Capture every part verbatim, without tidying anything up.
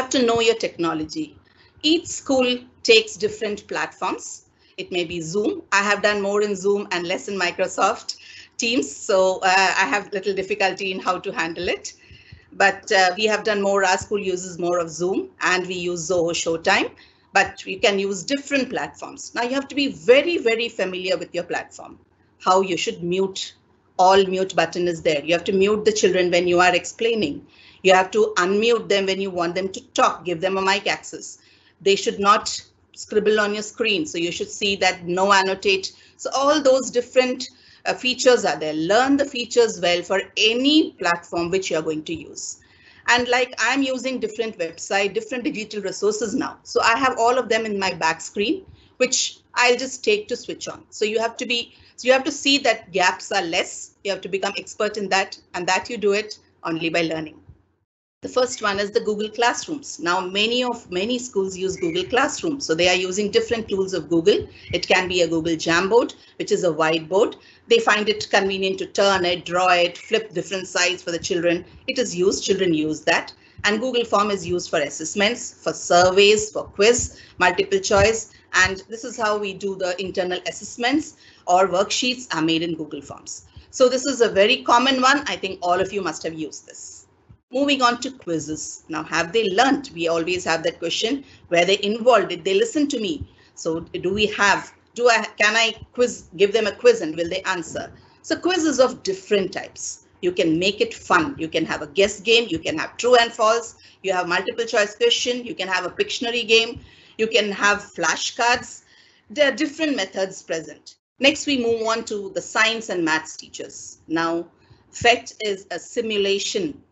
have to know your technology. Each school takes different platforms. It may be Zoom. I have done more in Zoom and less in Microsoft Teams, so uh, I have little difficulty in how to handle it. But uh, we have done more. Our school uses more of Zoom, and we use Zoho Showtime, but we can use different platforms. Now you have to be very, very familiar with your platform, how you should mute. All mute button is there. You have to mute the children when you are explaining. You have to unmute them when you want them to talk, give them a mic access. They should not scribble on your screen. So you should see that no annotate. So all those different uh, features are there. Learn the features well for any platform which you're going to use. And like I'm using different website, different digital resources now. So I have all of them in my back screen, which I'll just take to switch on. So you have to be, so you have to see that gaps are less. You have to become expert in that, and that you do it only by learning. The first one is the Google Classrooms. Now, many of many schools use Google Classroom. So they are using different tools of Google. It can be a Google Jamboard, which is a whiteboard. They find it convenient to turn it, draw it, flip different sides for the children. It is used, children use that. And Google Form is used for assessments, for surveys, for quiz, multiple choice. And this is how we do the internal assessments, or worksheets are made in Google Forms. So this is a very common one. I think all of you must have used this. Moving on to quizzes. Now, have they learned? We always have that question. Were they involved? Did they listen to me? So do we have, do I, can I quiz, give them a quiz and will they answer? So quizzes of different types. You can make it fun. You can have a guess game. You can have true and false. You have multiple choice question. You can have a Pictionary game. You can have flashcards. There are different methods present. Next, we move on to the science and maths teachers. Now, F E T is a simulation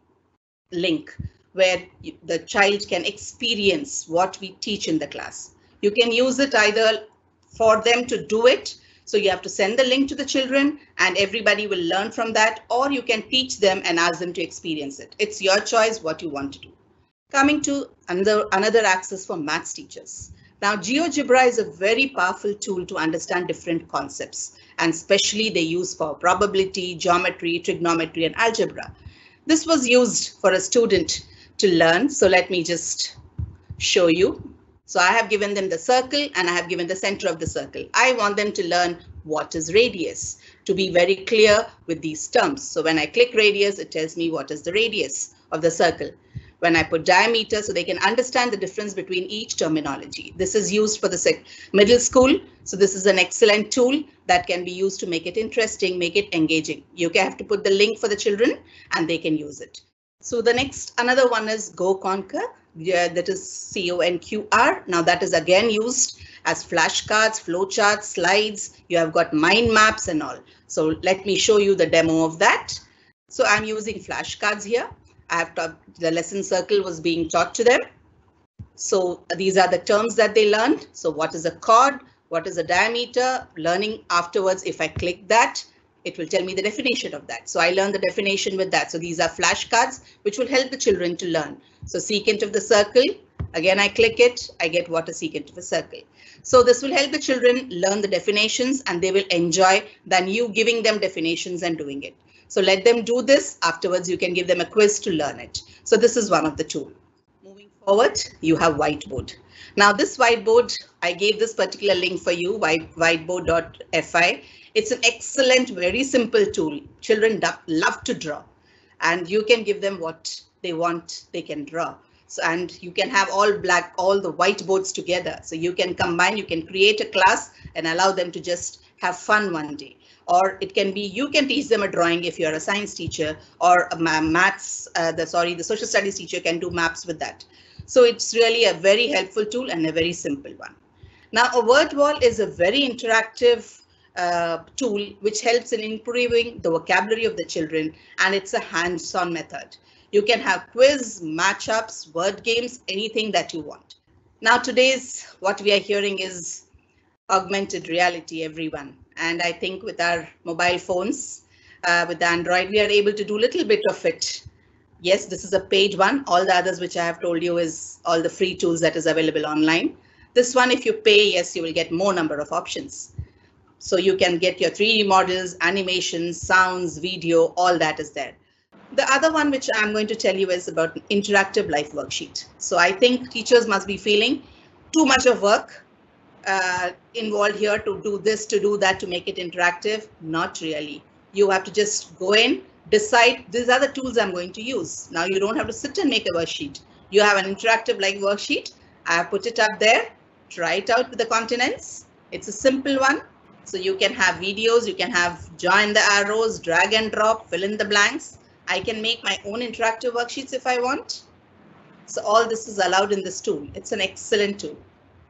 link where you, the child can experience what we teach in the class. You can use it either for them to do it. So you have to send the link to the children and everybody will learn from that, or you can teach them and ask them to experience it. It's your choice what you want to do. Coming to another, another access for maths teachers. Now, GeoGebra is a very powerful tool to understand different concepts, and especially they use for probability, geometry, trigonometry, and algebra. This was used for a student to learn. So let me just show you. So I have given them the circle and I have given the center of the circle. I want them to learn what is radius, to be very clear with these terms. So when I click radius, it tells me what is the radius of the circle. When I put diameter, so they can understand the difference between each terminology. This is used for the middle school. So this is an excellent tool that can be used to make it interesting, make it engaging. You have to put the link for the children and they can use it. So the next, another one is Go Conquer. Yeah, that is C O N Q R. Now that is again used as flashcards, flowcharts, slides. You have got mind maps and all. So let me show you the demo of that. So I'm using flashcards here. I have taught, the lesson circle was being taught to them. So these are the terms that they learned. So what is a chord? What is a diameter? Learning afterwards, if I click that, it will tell me the definition of that. So I learned the definition with that. So these are flashcards, which will help the children to learn. So secant of the circle, again, I click it, I get what is secant of a circle. So this will help the children learn the definitions and they will enjoy than you giving them definitions and doing it. So let them do this. Afterwards, you can give them a quiz to learn it. So this is one of the tools. Moving forward, you have whiteboard. Now this whiteboard, I gave this particular link for you, whiteboard dot F I. It's an excellent, very simple tool. Children love to draw and you can give them what they want, they can draw. So, and you can have all black, all the whiteboards together. So you can combine, you can create a class and allow them to just have fun one day. Or it can be, you can teach them a drawing if you're a science teacher, or a maths, uh, the sorry, the social studies teacher can do maps with that. So it's really a very helpful tool and a very simple one. Now a word wall is a very interactive uh, tool which helps in improving the vocabulary of the children, and it's a hands-on method. You can have quiz, matchups, word games, anything that you want. Now today's what we are hearing is augmented reality, everyone. And I think with our mobile phones, uh, with Android, we are able to do a little bit of it. Yes, this is a paid one. All the others which I have told you is all the free tools that is available online. This one, if you pay, yes, you will get more number of options. So you can get your three D models, animations, sounds, video, all that is there. The other one which I'm going to tell you is about interactive life worksheet. So I think teachers must be feeling too much of work uh, involved here to do this, to do that, to make it interactive. Not really. You have to just go in, decide these are the tools I'm going to use. Now you don't have to sit and make a worksheet. You have an interactive like worksheet. I have put it up there. Try it out with the continents. It's a simple one. So you can have videos, you can have join the arrows, drag and drop, fill in the blanks. I can make my own interactive worksheets if I want. So all this is allowed in this tool. It's an excellent tool.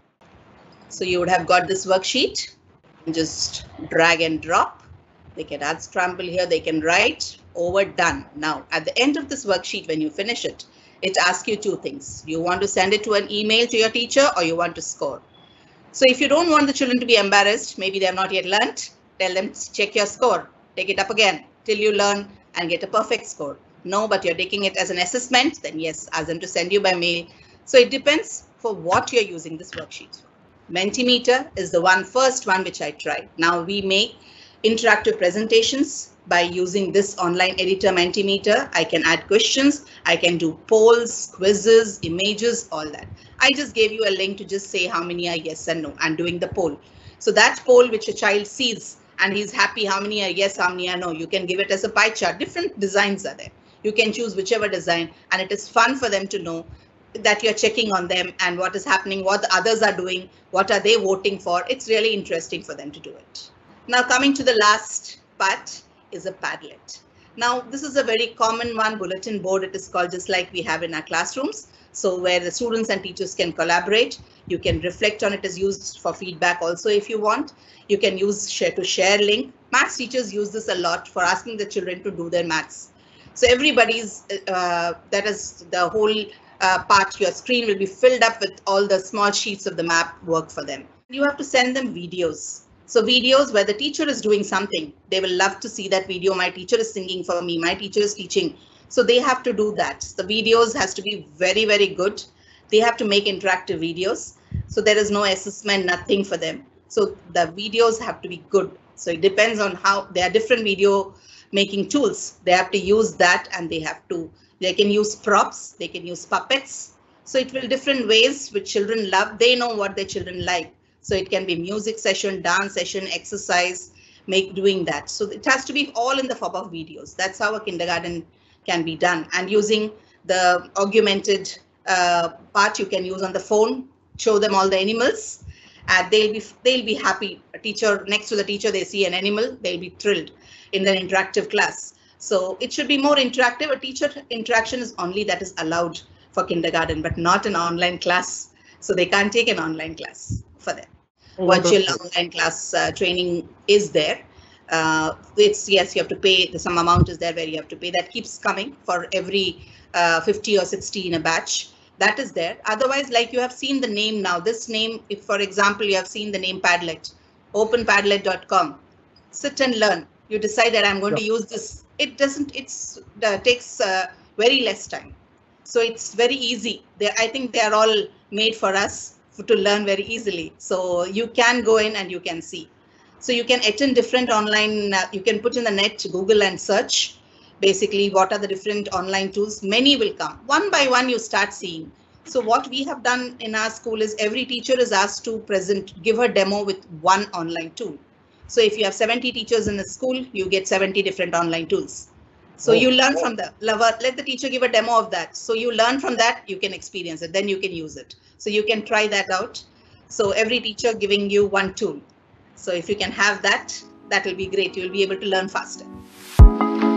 So you would have got this worksheet. Just drag and drop. They can add scramble here. They can write over, done. Now, at the end of this worksheet, when you finish it, it asks you two things. You want to send it to an email to your teacher or you want to score. So if you don't want the children to be embarrassed, maybe they have not yet learnt, tell them check your score. Take it up again till you learn and get a perfect score. No, but you're taking it as an assessment, then yes, ask them to send you by mail. So it depends for what you're using this worksheet. Mentimeter is the one first one which I tried. Now we make interactive presentations by using this online editor Mentimeter. I can add questions, I can do polls, quizzes, images, all that. I just gave you a link to just say how many are yes and no and doing the poll. So that poll which a child sees and he's happy how many are yes, how many are no, you can give it as a pie chart. Different designs are there. You can choose whichever design and it is fun for them to know that you're checking on them and what is happening, what the others are doing, what are they voting for. It's really interesting for them to do it. Now coming to the last part is a Padlet. Now this is a very common one, bulletin board. It is called just like we have in our classrooms. So where the students and teachers can collaborate, you can reflect on it as used for feedback also if you want. You can use share to share link. Maths teachers use this a lot for asking the children to do their maths. So everybody's, uh, that is the whole uh, part, your screen will be filled up with all the small sheets of the map work for them. You have to send them videos. So videos where the teacher is doing something, they will love to see that video. My teacher is singing for me, my teacher is teaching. So they have to do that. The videos has to be very, very good. They have to make interactive videos. So there is no assessment, nothing for them. So the videos have to be good. So it depends on how there are different video making tools. They have to use that and they have to, they can use props, they can use puppets. So it will different ways which children love. They know what their children like. So it can be music session, dance session, exercise, make doing that. So it has to be all in the form of videos. That's how a kindergarten can be done. And using the augmented uh, part you can use on the phone, show them all the animals, and they'll be they'll be happy. A teacher next to the teacher, they see an animal, they'll be thrilled in the interactive class. So it should be more interactive. A teacher interaction is only that is allowed for kindergarten, but not an online class. So they can't take an online class for them. Virtual online class uh, training is there. Uh, it's yes, you have to pay. Some amount is there where you have to pay. That keeps coming for every uh, fifty or sixty in a batch. That is there. Otherwise, like you have seen the name now, this name, if for example, you have seen the name Padlet, open padlet dot com, sit and learn. You decide that I'm going yeah. to use this. It doesn't, it's uh, takes uh, very less time. So it's very easy. They, I think they are all made for us for, to learn very easily. So you can go in and you can see. So you can attend different online, uh, you can put in the net, Google and search. Basically, what are the different online tools? Many will come. One by one, you start seeing. So what we have done in our school is every teacher is asked to present, give a demo with one online tool. So if you have seventy teachers in a school, you get seventy different online tools. So oh, you learn oh. from the, let the teacher give a demo of that. So you learn from that, you can experience it, then you can use it. So you can try that out. So every teacher giving you one tool. So if you can have that, that will be great. You'll be able to learn faster.